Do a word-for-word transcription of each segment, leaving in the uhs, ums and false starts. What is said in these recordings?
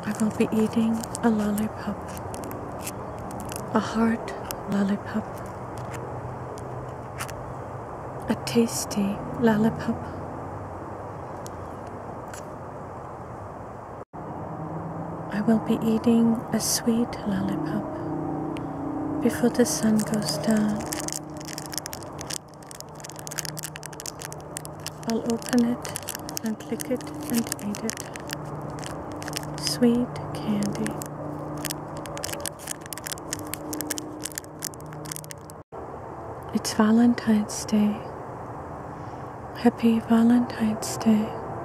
I will be eating a lollipop, a hard lollipop, a tasty lollipop. I will be eating a sweet lollipop before the sun goes down. I'll open it and lick it and eat it. Sweet candy. It's Valentine's Day. Happy Valentine's Day.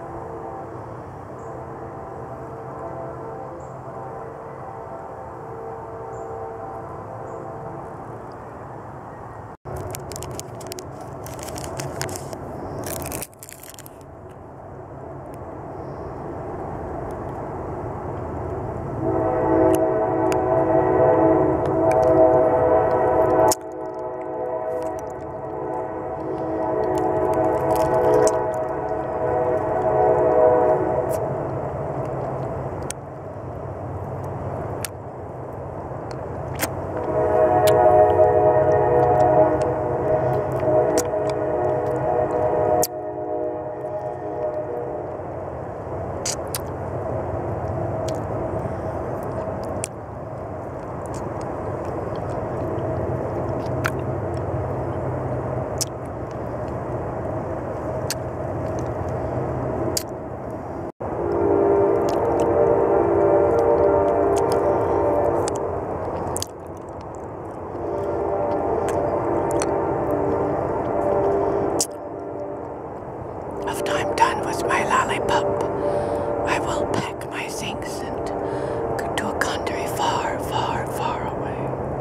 After I'm done with my lollipop, I will pack my things and go to a country far, far, far away.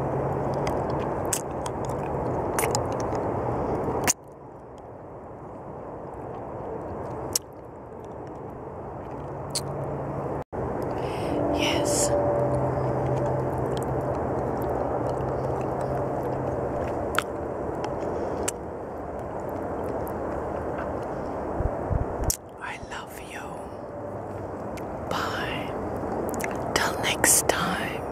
Yes. Bye. Till next time.